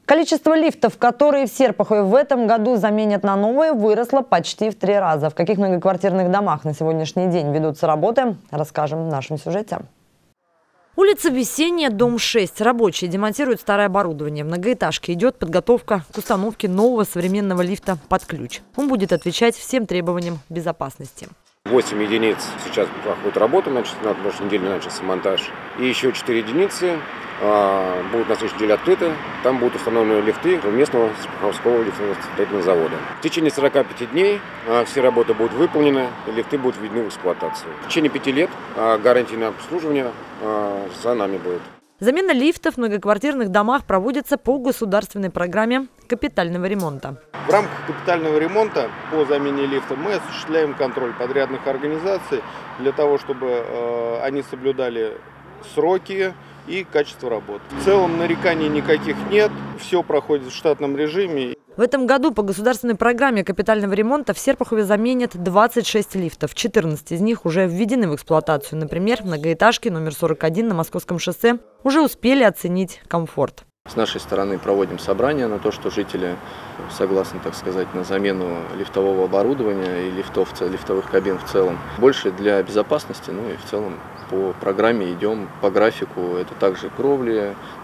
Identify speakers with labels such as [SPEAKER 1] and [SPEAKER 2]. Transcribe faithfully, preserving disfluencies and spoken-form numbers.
[SPEAKER 1] Количество лифтов, которые в Серпухове в этом году заменят на новые, выросло почти в три раза. В каких многоквартирных домах на сегодняшний день ведутся работы, расскажем в нашем сюжете.
[SPEAKER 2] Улица Весенняя, дом шесть. Рабочие демонтируют старое оборудование. В многоэтажке идет подготовка к установке нового современного лифта под ключ. Он будет отвечать всем требованиям безопасности.
[SPEAKER 3] восемь единиц сейчас проходит работа, значит, на прошлой неделе начался монтаж. И еще четыре единицы а, будут на следующей неделе открыты. Там будут установлены лифты местного Серпуховского лифтостроительного завода. В течение сорока пяти дней а, все работы будут выполнены, и лифты будут введены в эксплуатацию. В течение пяти лет а, гарантия на обслуживание а, за нами будет.
[SPEAKER 2] Замена лифтов в многоквартирных домах проводится по государственной программе капитального ремонта.
[SPEAKER 4] В рамках капитального ремонта по замене лифта мы осуществляем контроль подрядных организаций для того, чтобы э, они соблюдали сроки и качество работ. В целом нареканий никаких нет, все проходит в штатном режиме.
[SPEAKER 2] В этом году по государственной программе капитального ремонта в Серпухове заменят двадцать шесть лифтов. четырнадцать из них уже введены в эксплуатацию. Например, в многоэтажке номер сорок один на Московском шоссе уже успели оценить комфорт.
[SPEAKER 5] С нашей стороны проводим собрания на то, что жители согласны, так сказать, на замену лифтового оборудования и лифтов, лифтовых кабин в целом. Больше для безопасности, ну и в целом по программе идем по графику. Это также кровли,